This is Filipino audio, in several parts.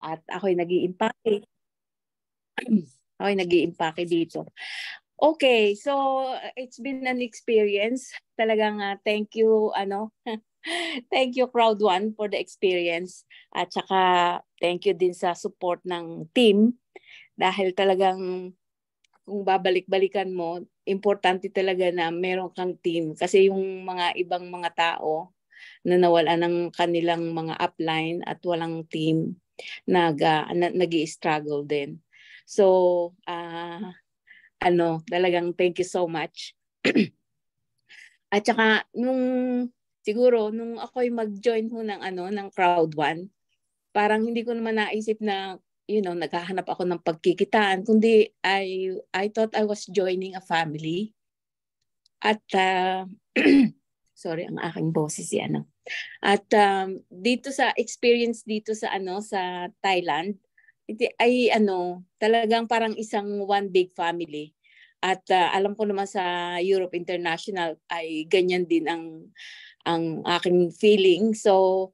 at ako'y nag-iimpake. Ako'y nag-iimpake dito. Okay, so it's been an experience. Talagang thank you thank you Crowd One for the experience at saka thank you din sa support ng team dahil talagang kung babalik-balikan mo, importante talaga na meron kang team kasi yung mga ibang mga tao na nawalan ng kanilang mga upline at walang team nag-i-struggle din. So, talagang thank you so much. At saka siguro nung ako'y mag-join ho ng Crowd One, parang hindi ko naman naisip na naghahanap ako ng pagkikitaan, kundi I thought I was joining a family. At sorry, ang aking boses yan. At dito sa experience dito sa sa Thailand, ay talagang parang isang one big family. At alam ko naman sa Europe International ay ganyan din ang aking feeling. So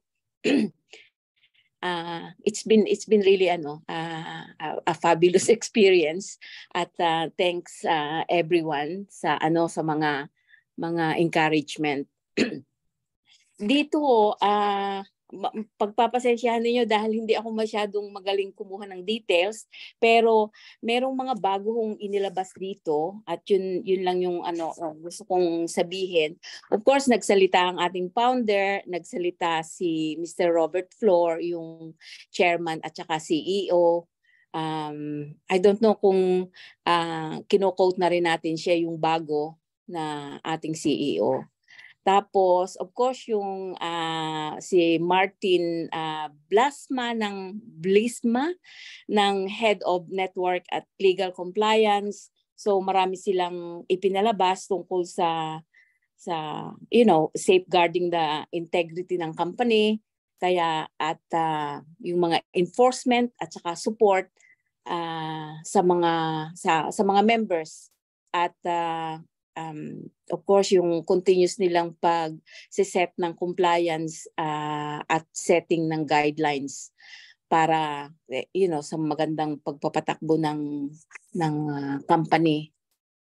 it's been really a fabulous experience at thanks everyone sa sa mga encouragement. Dito pagpapasensyahan niyo dahil hindi ako masyadong magaling kumuha ng details, pero merong mga bagong inilabas dito at yun lang yung gusto kong sabihin. Of course, nagsalita ang ating founder, nagsalita si Mr. Robert Flor, yung chairman at saka CEO. I don't know kung kino-quote na rin natin siya yung bago na ating CEO. Tapos, of course, yung si Martin Blisma ng Head of Network at Legal Compliance. So marami silang ipinalabas tungkol sa safeguarding the integrity ng company. Kaya at yung mga enforcement at saka support sa mga members at of course, yung continuous nilang pag-set ng compliance at setting ng guidelines para sa magandang pagpapatakbo ng company.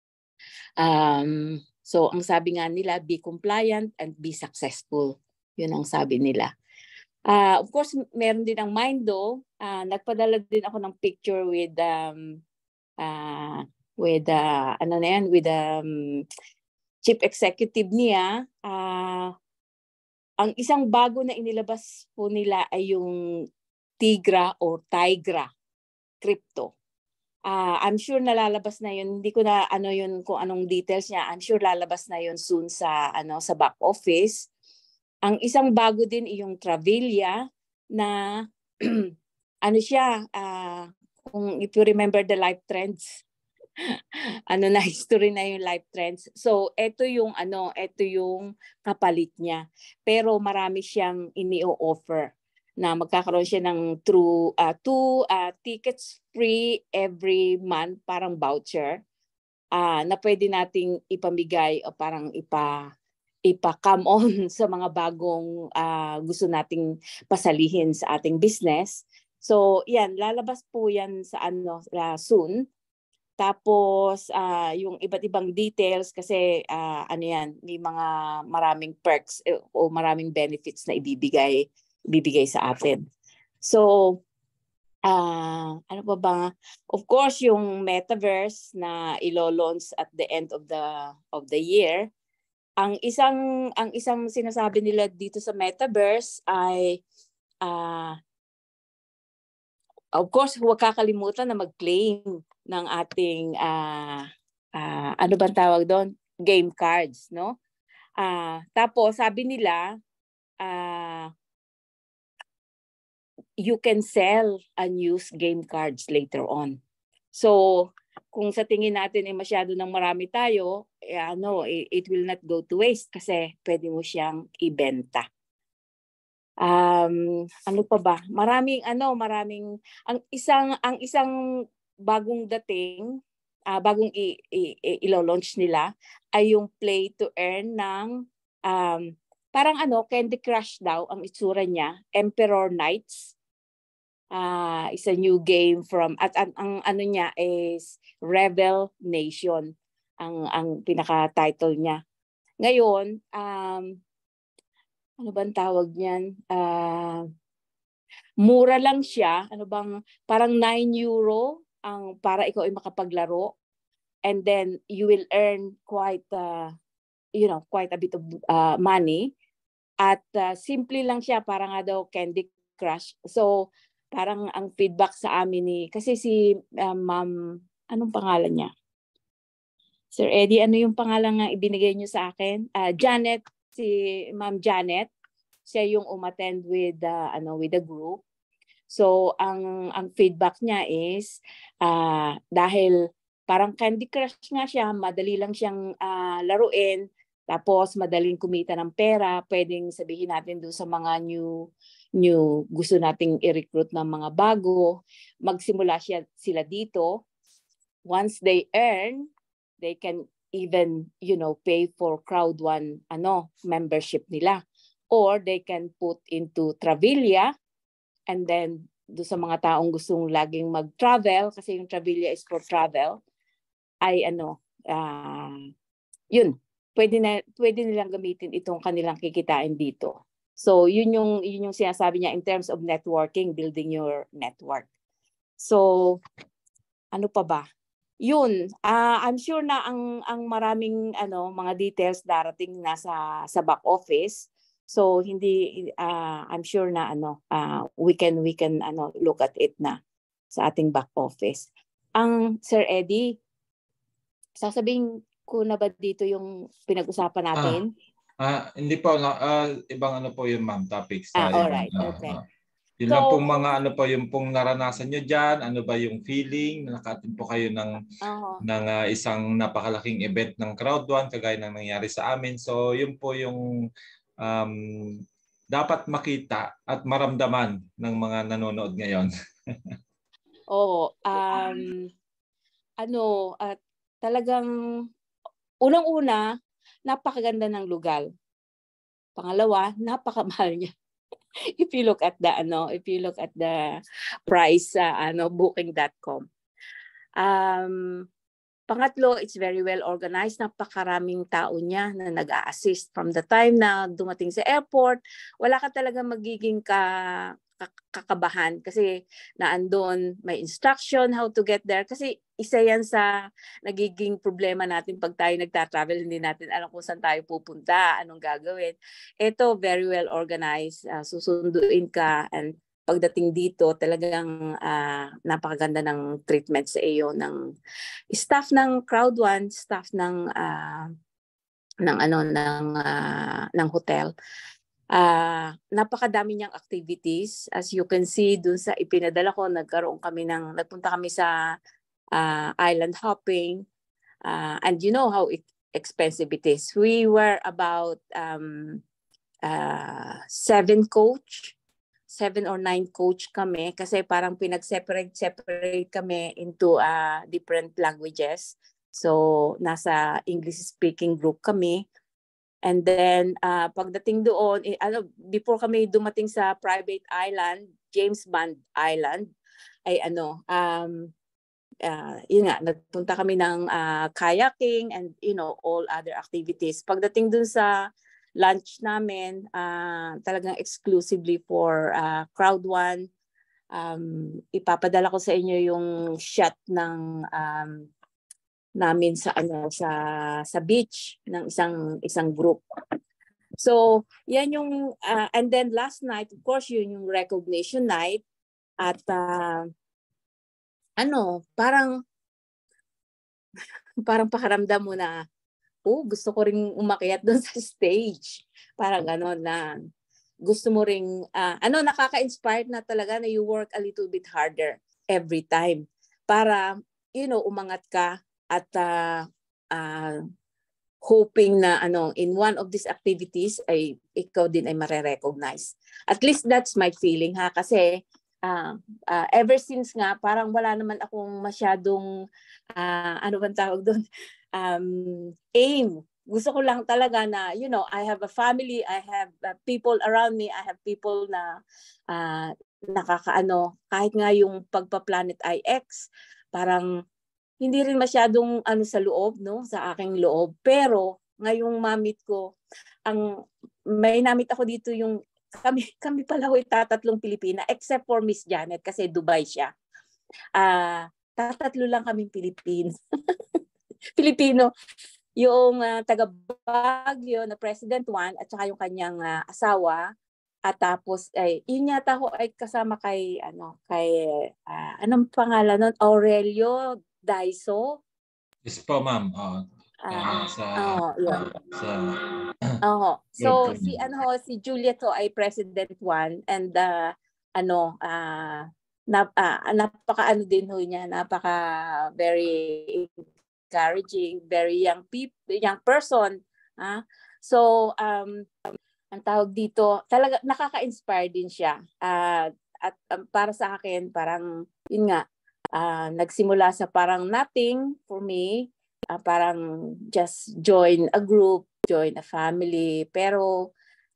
So ang sabi nga nila, be compliant and be successful. Yun ang sabi nila. Of course, meron din ang Mindo. Nagpadala din ako ng picture with chief executive niya. Ang isang bago na inilabas po nila ay yung Tigra or Tigra crypto. I'm sure nalalabas na yun. Hindi ko na yun kung anong details niya. I'm sure lalabas na yun soon sa back office. Ang isang bago din ay yung Travilia na siya, kung if you remember the life trends, na history na yung life trends. So ito yung kapalit niya. Pero marami siyang ini-offer na magkakaroon siya ng two tickets free every month, parang voucher na pwede nating ipamigay o parang ipa-come on sa mga bagong gusto nating pasalihin sa ating business. So yan, lalabas po yan sa soon. Tapos yung iba't ibang details kasi yan, may mga maraming perks o maraming benefits na ibibigay sa atin. So ano pa ba? Of course, yung metaverse na ilo-launch at the end of the year. Ang isang sinasabi nila dito sa metaverse ay of course, huwag kakalimutan na mag-claim ng ating ano bang tawag doon? Game cards, no? Tapos sabi nila you can sell unused game cards later on. So, kung sa tingin natin ay masyado ng marami tayo, it will not go to waste kasi pwede mo siyang ibenta. Ano pa ba? Maraming ang isang bagong dating, bagong ilo-launch nila ay yung play to earn ng parang Candy Crush daw ang itsura niya, Emperor Knights. It's a new game from at ang ano niya is Rebel Nation ang pinaka-title niya. Ngayon, ano bang tawag niyan? Mura lang siya. Ano bang parang 9 euro ang para ikaw ay makapaglaro, and then you will earn quite quite a bit of money. At simple lang siya, parang nga daw Candy Crush. So parang ang feedback sa amin kasi si Ma'am, anong pangalan niya? Sir Eddie, ano yung pangalan nga ibinigay niyo sa akin? Janet, si Ma'am Janet. Siya yung umattend with the group. So ang feedback niya is dahil parang Candy Crush nga siya, madali lang siyang laruin, tapos madaling kumita ng pera. Pwedeng sabihin natin doon sa mga new gusto nating i-recruit ng mga bago, magsimula sila dito. Once they earn, they can even pay for Crowd1 membership nila, or they can put into Travilla. And then, do sa mga taong gustong laging mag-travel, kasi yung Travilla is for travel, ay yun, pwede nilang gamitin itong kanilang kikitain dito. So, yun yung sinasabi niya in terms of networking, building your network. So, ano pa ba? Yun, I'm sure na ang maraming mga details darating na sa back office. So hindi I'm sure na we can look at it na sa ating back office. Ang Sir Eddie, sasabihin ko na ba dito yung pinag-usapan natin? Hindi po, ibang po yun, ma'am, topics. Alright, okay. Yun lang pong mga yung pong naranasan nyo dyan, ano ba yung feeling, nakatin po kayo ng isang napakalaking event ng Crowd1 kagaya ng nangyari sa amin. So yun po yung dapat makita at maramdaman ng mga nanonood ngayon. Talagang unang-una, napakaganda ng lugar. Pangalawa, napakamahal niya. If you look at the price sa booking.com. Pangatlo, it's very well organized. Napakaraming tao niya na nag-a-assist from the time na dumating sa airport. Wala ka talaga magiging kakabahan kasi naandun, may instruction how to get there. Kasi isa yan sa nagiging problema natin pag tayo nagta-travel, hindi natin alam kung saan tayo pupunta, anong gagawin. Ito, very well organized. Susunduin ka, and pagdating dito, talagang napakaganda ng treatment sa iyo ng staff ng Crowd1, staff ng hotel. Napakadami niyang activities. As you can see dun sa ipinadala ko, nagpunta kami sa island hopping, and you know how expensive it is. We were about 7 or 9 coach kami kasi parang pinag-separate kami into different languages. So nasa English speaking group kami. And then pagdating doon, before kami dumating sa private island, James Bond Island, ay yun nga, nagpunta kami ng kayaking and all other activities. Pagdating dun sa lunch namin, talagang exclusively for Crowd1. Ipapadala ko sa inyo yung shot ng namin sa beach ng isang group. So, yan yung and then last night, of course, yun yung recognition night, at parang pakiramdam mo na gusto ko ring umakyat doon sa stage. Parang gano'n na gusto mo ring, nakaka-inspire na talaga na you work a little bit harder every time para, umangat ka at hoping na in one of these activities ay ikaw din ay mare-recognize. At least that's my feeling kasi ever since nga parang wala naman akong masyadong bang tawag doon, aim. Gusto ko lang talaga na I have a family, I have people around me, I have people na nakakaano, kahit nga yung pagpa-Planet IX, parang hindi rin masyadong ano sa loob, no, sa aking loob. Pero ngayong mamit ko, may namit ako dito yung kami pala ho'y tatlong Pilipina except for Miss Janet kasi Dubai siya. Tatlo lang kaming Pilipino. Pilipino. Yung taga Baguio na President Juan at saka yung kanyang asawa. At tapos yun yata ho ay kasama kay anong pangalan nun? Aurelio Daiso. Yes po, ma'am. Yun. So si Juliet ho ay President Juan and napaka din ho niya, napaka very encouraging, very young person. So ang tawag dito, talaga nakaka-inspire din siya. At para sa akin, parang yun nga, nagsimula sa parang nothing for me, parang just join a group, join a family. Pero,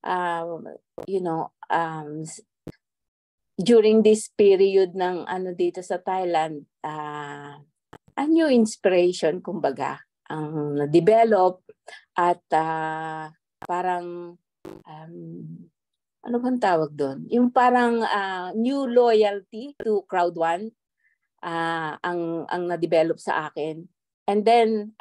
during this period ng dito sa Thailand, a new inspiration, kumbaga, ang na-develop at parang ano bang tawag doon? Yung parang new loyalty to Crowd One ang na-develop sa akin. And then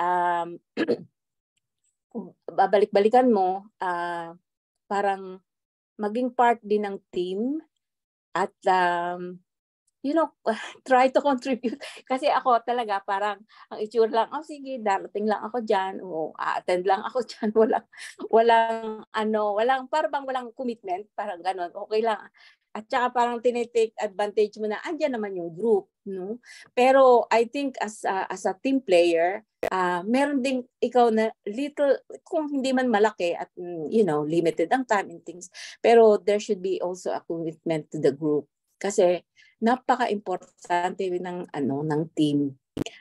babalik-balikan mo, parang maging part din ng team at try to contribute. Kasi ako talaga parang ang itsura lang, sige, darating lang ako dyan, attend lang ako dyan, walang commitment, parang ganon, okay lang. At saka parang tinitake advantage mo na andyan naman yung group, no? Pero I think as a team player, meron ding ikaw na little, kung hindi man malaki at limited ang time and things, pero there should be also a commitment to the group. Kasi napaka-importante ng team.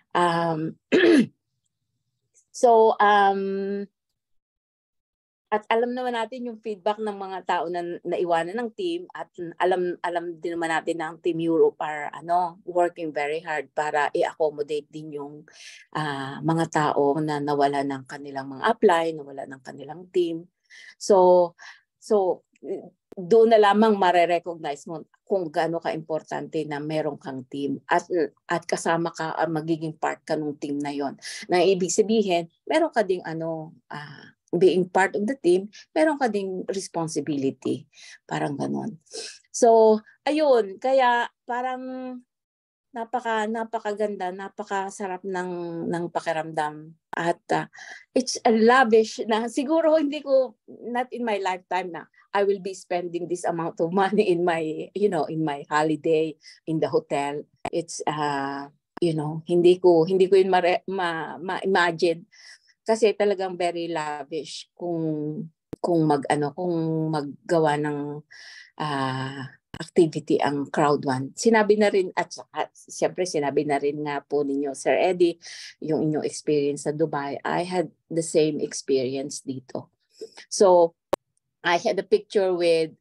At alam naman natin yung feedback ng mga tao na naiwanan ng team at alam din naman natin na ang Team Europe are working very hard para i-accommodate din yung mga tao na nawala ng kanilang mga apply, nawala ng kanilang team. So doon na lamang mare-recognize mo kung gaano ka-importante na meron kang team at kasama ka, magiging part ka ng team na yon. Na ibig sabihin, meron ka ding being part of the team, meron ka ding responsibility. Parang ganon. So, ayun, kaya parang napakaganda, napakasarap ng pakiramdam. At it's a lavish na siguro not in my lifetime na I will be spending this amount of money in my holiday in the hotel. It's hindi ko yun ma-imagine kasi talagang very lavish kung maggawa ng activity ang Crowd One. Sinabi na rin at siyempre sinabi na rin nga po ninyo, Sir Eddie, yung inyong experience sa Dubai. I had the same experience dito. So I had a picture with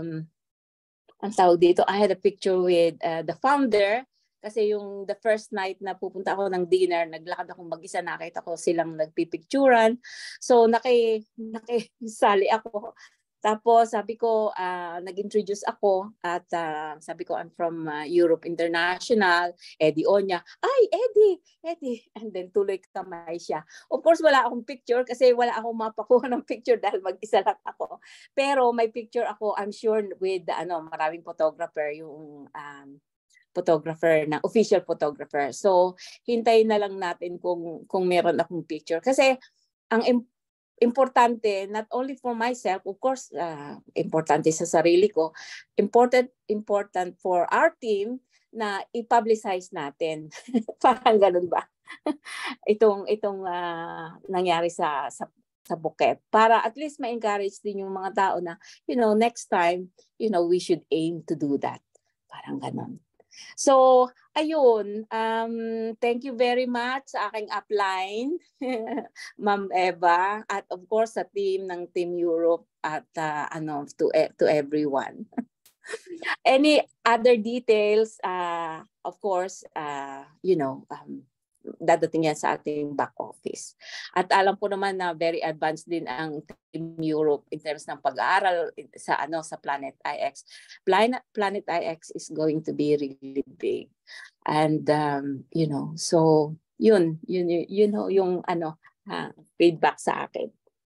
I had a picture with the founder kasi yung the first night na pupunta ako ng dinner, naglakad ako mag-isa, nakita ko silang nagpipicturan. So nakisali ako. Tapos sabi ko, nag-introduce ako at sabi ko, I'm from Europe International, Eddie Onya. Ay, Eddie! And then tuloy kamay siya. Of course, wala akong picture kasi wala akong mapakuha ng picture dahil mag-isa lang ako. Pero may picture ako, I'm sure, with maraming photographer, yung photographer na official photographer. So, hintayin na lang natin kung meron akong picture. Kasi ang importante, not only for myself, of course, importante sa sarili ko, important for our team na i-publicize natin. Parang ganun ba? itong nangyari sa Phuket. Para at least ma-encourage din yung mga tao na, next time, we should aim to do that. Parang ganun. So, ayun, thank you very much sa aking upline, Ma'am Eva, at of course sa team ng Team Europe at to everyone. Any other details, of course, dadating yan sa ating back office. At alam po naman na very advanced din ang Team Europe in terms ng pag-aaral sa Planet IX. Planet IX is going to be really big. And so yun yung feedback sa akin.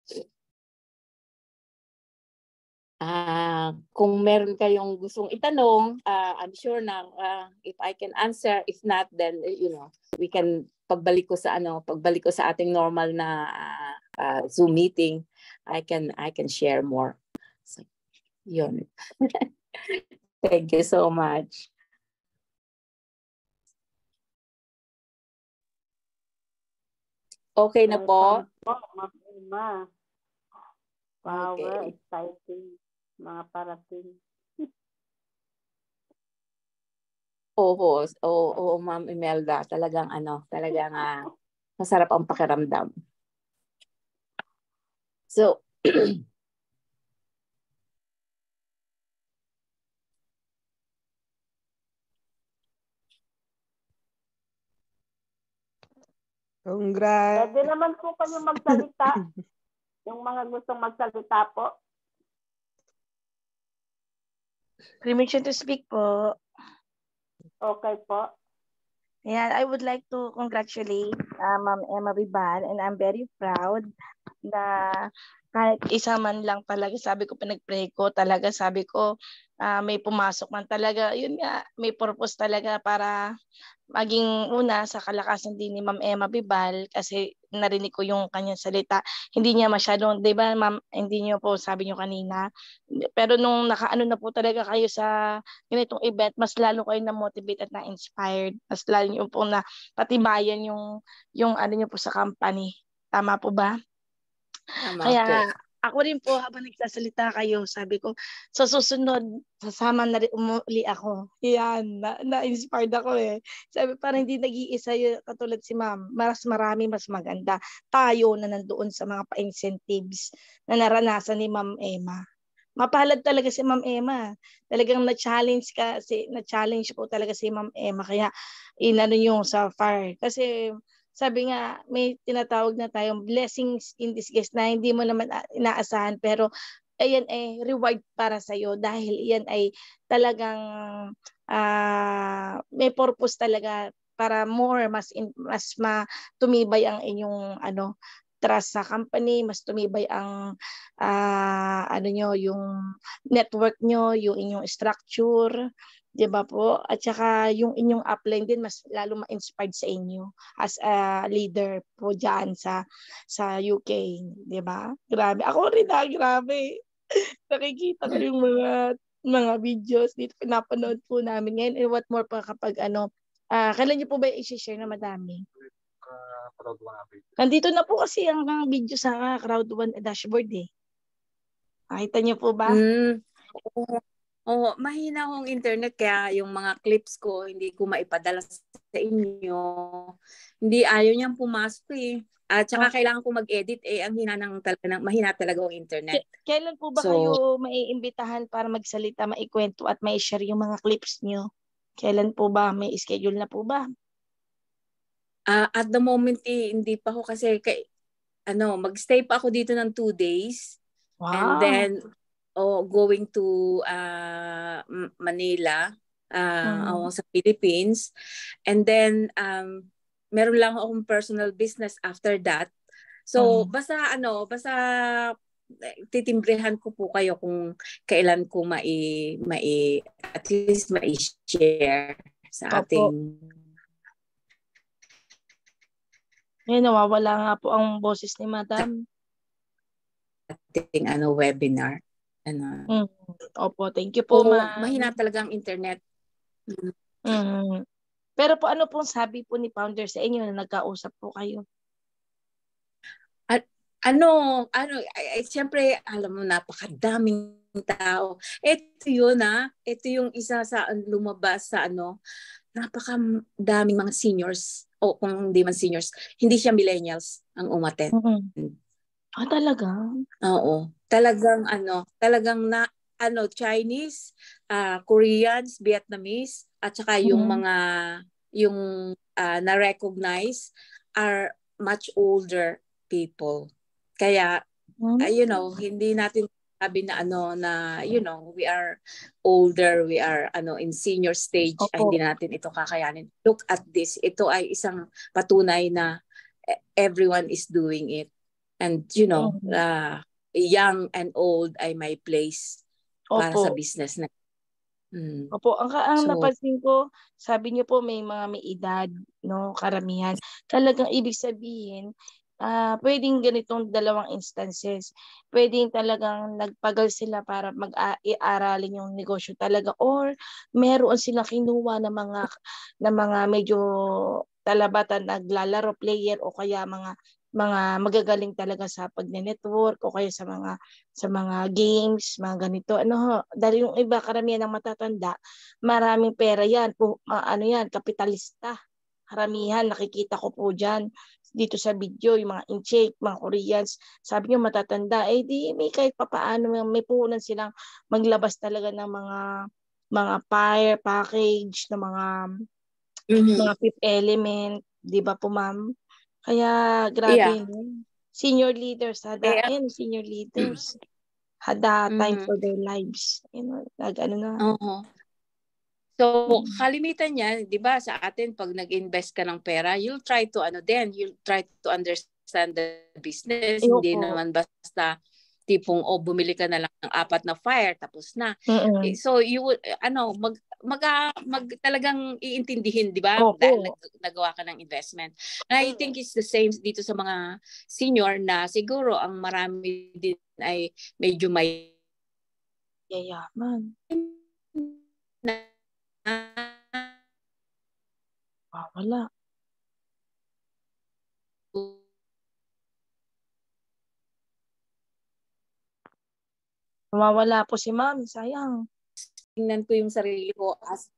Kung meron kayong gustong itanong, I'm sure na if I can answer, if not, then we can pagbalik ko sa ating normal na Zoom meeting, I can share more. So, yun. Thank you so much. Okay na po. Wow, okay. Exciting. Mga parating. Oo, Ma'am Imelda, talagang masarap ang pakiramdam. So, congrats. Pwede naman po kayo magsalita. Yung mga gustong magsalita po. Permission to speak po. Okay po. Yeah, I would like to congratulate Ma'am Emma Viban, and I'm very proud na kahit isa man lang talaga, sabi ko pinag-pray ko talaga, sabi ko may pumasok man talaga, yun nga, may purpose talaga para maging una sa kalakasan din ni Ma'am Emma Bibal, kasi narinig ko yung kanyang salita. Hindi niya masyadong, di ba ma'am, hindi niyo po sabi niyo kanina, pero nung nakaano na po talaga kayo sa ganitong event, mas lalo kayo na-motivate at na-inspired, mas lalo niyo po na patibayan yung ano niyo po sa company. Tama po ba? Tama Kaya po. ako rin po, habang nagsasalita kayo, sabi ko, sa susunod, sasama na rin umuli ako. Yan, na-inspired ako eh. Sabi, parang hindi nag-iisa yun, katulad si ma'am. Mas marami, mas maganda. Tayo na nandoon sa mga pa-incentives na naranasan ni Ma'am Emma. Mapalad talaga si Ma'am Emma. Talagang na-challenge po talaga si Ma'am Emma. Kaya inano yung sa fire. Kasi sabi nga, may tinatawag na tayong blessings in disguise na hindi mo naman inaasahan, pero ayan ay reward para sa'yo dahil iyan ay talagang may purpose talaga para mas tumibay ang inyong trust sa company, mas tumibay ang yung network nyo, yung inyong structure, di ba po? At saka yung inyong upline din mas lalo ma-inspired sa inyo as a leader po dyan sa UK, di ba? Grabe. Ako rin grabe. Nakikita ko yung mga videos dito, pinapanood po namin ngayon. And what more pa kapag kailan niyo po ba i-share na madami? Nandito na po kasi ang video sa Crowd1 dashboard eh. Nakita niyo po ba? Oo, mahina akong internet kaya yung mga clips ko hindi ko maipadala sa inyo. Hindi ayaw niyang pumasok eh. At saka kailangan ko mag-edit eh, ang mahina talaga ang internet. Kailan po ba kayo maiimbitahan para magsalita, maikwento at mai-share yung mga clips niyo? Kailan po ba? May schedule na po ba? At the moment hindi pa ako kasi mag-stay pa ako dito ng 2 days. Wow. And then going to Manila sa Philippines, and then meron lang akong personal business after that. So basta titimbrehan ko po kayo kung kailan ko at least mai-share sa ating. Ngayon nawawala nga po ang boses ni Madam. Ating webinar. Opo, thank you po, ma'am. Mahina talaga ang internet. Pero po ano pong sabi po ni founder sa inyo na nagkausap po kayo? Siyempre, alam mo, napakadaming tao. Ito yun ito yung isa sa lumabas sa napakadaming mga seniors, o kung hindi man seniors, hindi siya millennials ang umattend. Talaga? Oo. Talagang Chinese, Koreans, Vietnamese, at saka yung mga na-recognize are much older people. Kaya hindi natin sabi na we are older, we are in senior stage, hindi natin ito kakayanin. Look at this. Ito ay isang patunay na everyone is doing it. And young and old ay may place para sa business na. Opo, ang napansin ko, sabi niyo po may mga may edad, no, karamihan. Talagang ibig sabihin, pwedeng ganitong dalawang instances. Pwedeng talagang nagpagal sila para mag-iaralin yung negosyo talaga, or meron silang kinuha ng mga medyo talabatan, naglalaro, player, o kaya mga magagaling talaga sa pagne-network o kaya sa mga games, mga ganito. Dahil yung iba, karamihan ng matatanda, maraming pera yan, kapitalista. Karamihan, nakikita ko po dyan dito sa video, yung mga in-check, mga Koreans, sabi niyo matatanda, di may kahit papaano, may puhunan silang maglabas talaga ng mga fire package, ng mga Fifth Element, di ba po, ma'am? Kaya grabe, senior leaders, senior leaders had time for their lives. So, kalimitan niya, 'di ba, sa atin pag nag-invest ka ng pera, you'll try to understand the business. Hindi naman basta tipong bumili ka na lang ng 4 na fire tapos na. So you would talagang iintindihin, 'di ba? Dahil nagawa ka ng investment. And I think it's the same dito sa mga senior na siguro ang marami din ay medyo may yayaman. Wala. Mawawala po si ma'am, sayang. Tingnan ko yung sarili ko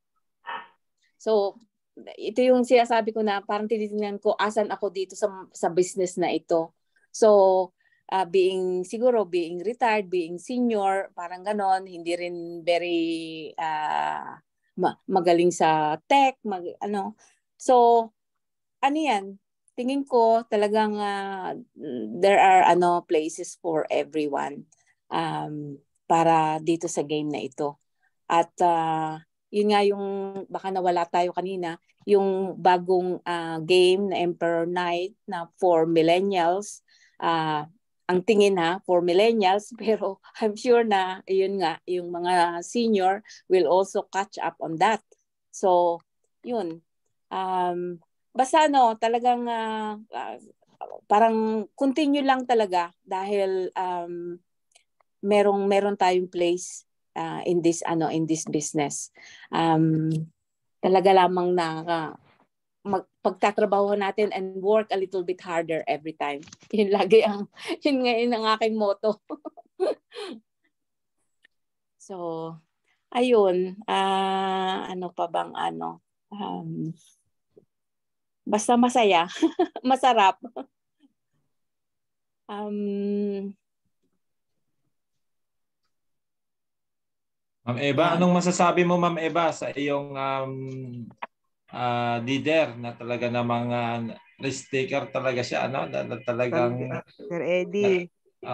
ito yung sinasabi ko na parang tinitingnan ko asan ako dito sa business na ito. So, being retired, being senior, parang ganon, hindi rin very magaling sa tech, So, yan? Tingin ko talagang there are places for everyone para dito sa game na ito. At yun nga yung baka nawala tayo kanina, yung bagong game na Emperor Knight na for millennials. Ang tingin for millennials, pero I'm sure na yun nga, yung mga senior will also catch up on that. So, yun. Basta talagang parang continue lang talaga dahil meron tayong place in this business. Talaga lamang na pagtatrabaho natin and work a little bit harder every time. Yun ngayon ang aking motto. So, ayun, ano pa bang basta masaya, masarap. Ma'am Eva, anong masasabi mo, Ma'am Eva, sa iyong leader na talaga namang risk taker talaga siya, na talagang Sir Eddie.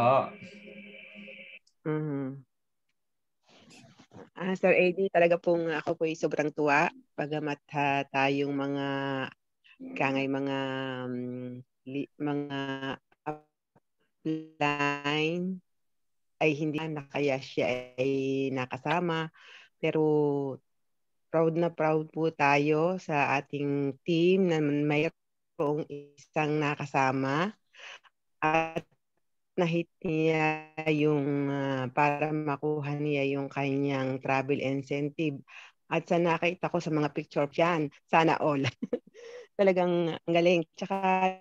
Sir Eddie, talaga pong ako po'y sobrang tuwa pagamat tayong mga upline ay hindi na kaya siya ay nakasama, pero proud na proud po tayo sa ating team na mayroong isang nakasama at nahit niya yung para makuha niya yung kanyang travel incentive. At sa nakita ko sa mga picture dyan, sana all. Talagang ang galing. Tsaka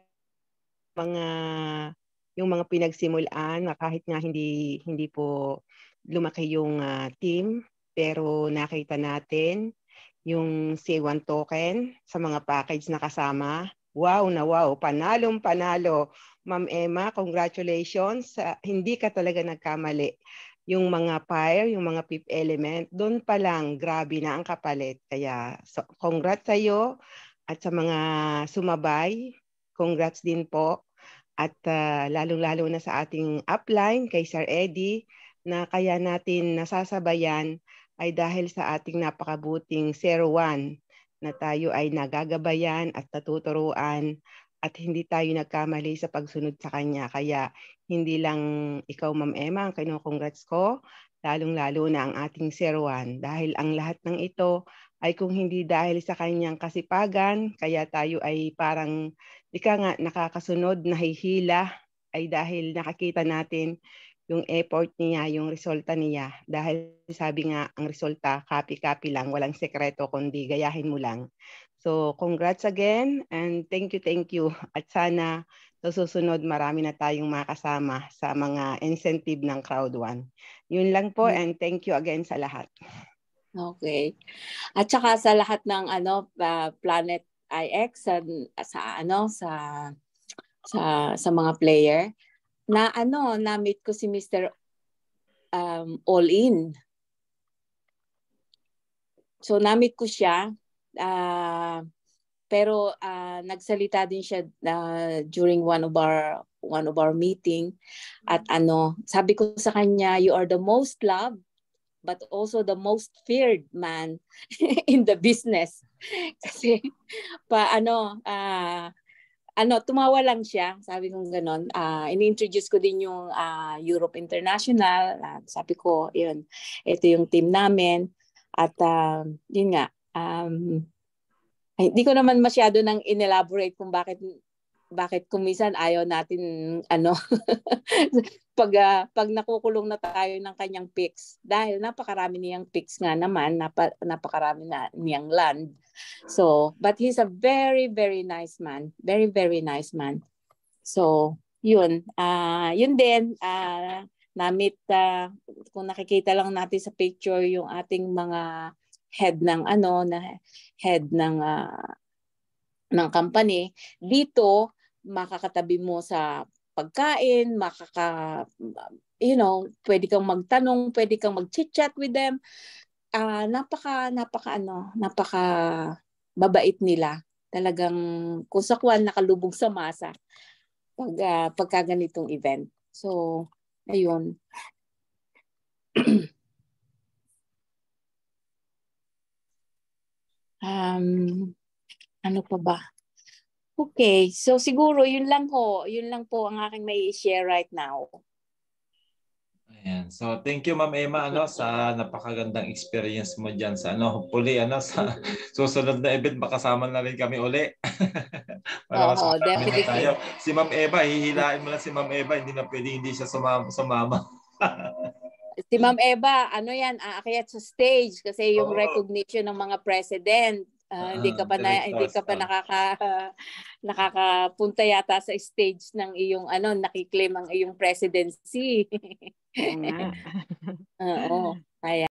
yung mga pinagsimulaan na kahit nga hindi po lumaki yung team, pero nakita natin yung C1 token sa mga package na kasama. Wow na wow, panalong panalo. Ma'am Emma, congratulations. Hindi ka talaga nagkamali. yung mga fire, yung mga fifth element, doon pa lang grabe na ang kapalit. Kaya congrats sa iyo at sa mga sumabay. Congrats din po. At lalong-lalo na sa ating upline kay Sir Eddie na kaya natin nasasabayan ay dahil sa ating napakabuting 01 na tayo ay nagagabayan at natuturuan at hindi tayo nagkamali sa pagsunod sa kanya. Kaya hindi lang ikaw, Ma'am Emma, ang kino-congrats ko, lalong-lalo na ang ating 01. Dahil ang lahat ng ito ay kung hindi dahil sa kanyang kasipagan, kaya tayo ay parang, ika nga, nakakasunod, nahihila, ay dahil nakakita natin yung effort niya, yung resulta niya. Dahil sabi nga, ang resulta, copy-copy lang, walang sekreto, kundi gayahin mo lang. So, congrats again and thank you. At sana sa susunod marami na tayong makasama sa mga incentive ng Crowd One. Yun lang po and thank you again sa lahat. Okay. At saka sa lahat ng Planet IX sa mga player na na-meet ko si Mr. All In. So na-meet ko siya. Pero nagsalita din siya during one of our meeting at sabi ko sa kanya, you are the most loved but also the most feared man in the business. Kasi tumawa lang siya, sabi kong ganon. Ini-introduce ko din yung Europe International. Sabi ko, yun, ito yung team namin. At yun nga, hindi ko naman masyado nang inelaborate kung bakit kumisan ayaw natin pag nakukulong na tayo ng kanyang pics dahil napakarami niyang pics nga naman, napakarami na niyang land. So, but he's a very very nice man, very very nice man. So, yun din na-meet kung nakikita lang natin sa picture yung ating mga head ng ng company. Dito makakatabi mo sa pagkain, pwede kang magtanong, pwede kang mag-chit-chat with them. Napaka babait nila. Talagang kung sa kwan nakalubog sa masa pagka ganitong event. So, ayun. Ano pa ba? Okay, so siguro yun lang po ang aking may share right now. Ayan. So thank you Ma'am Emma sa napakagandang experience mo diyan sa hopefully sa susunod na event makasama na rin kami uli. Para mas definitely. Tayo. Si Ma'am Eva, hihilain mo na si Ma'am Eva, hindi na pwede hindi siya sumama. Si Ma'am Eva, aakyat sa stage kasi yung recognition ng mga president. Hindi ka pa nakakapunta yata sa stage ng iyong nakiklaim ang iyong presidency. Oo nga. Oo. Kaya